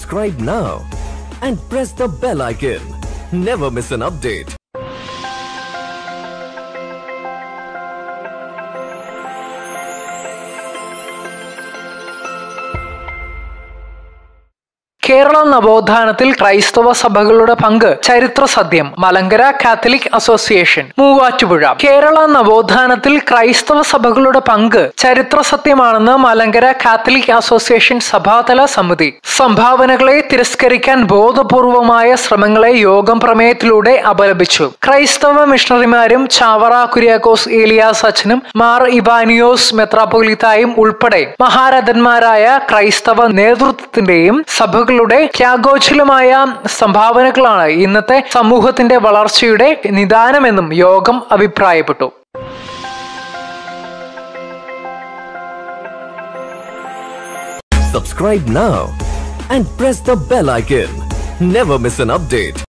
Subscribe now and press the bell icon. Never miss an update. Kerala നവോത്ഥാനത്തിൽ ക്രൈസ്തവ സഭകളുടെ പങ്ക് ചരിത്ര സത്യം. Malankara Catholic association, Muvattupuzha. കേരള നവോത്ഥാനത്തിൽ ക്രൈസ്തവ സഭകളുടെ പങ്ക് ചരിത്ര സത്യമാണെന്ന് മലങ്കര കാത്തലിക് അസോസിയേഷൻ സഭാതല സമിതി. സംഭാവനകളെ തിരസ്കരിക്കാൻ ബോധപൂർവമായ ശ്രമങ്ങളെ യോഗം പ്രമേയത്തിലൂടെ അപലപിച്ചു. ക്രൈസ്തവ മിഷണറിമാരും ചാവറ കുര്യാക്കോസ് ഏലിയാസ് അച്ഛനും മാർ ഇവാനിയോസ് മെത്രാപ്പൊലീത്തായും ഉൾപ്പെടെ മഹാരഥന്മാരായ ക്രൈസ്തവ നേതൃത്വത്തിന്റെയും സഭകളുടെ ത്യാഗോജ്വലമായ സംഭാവനകളാണ് ഇന്നത്തെ സമൂഹത്തിന്റെ വളർച്ചയുടെ നിദാനമെന്നും യോഗം അഭിപ്രായപ്പെട്ടു. Subscribe now and press the bell icon. Never miss an update.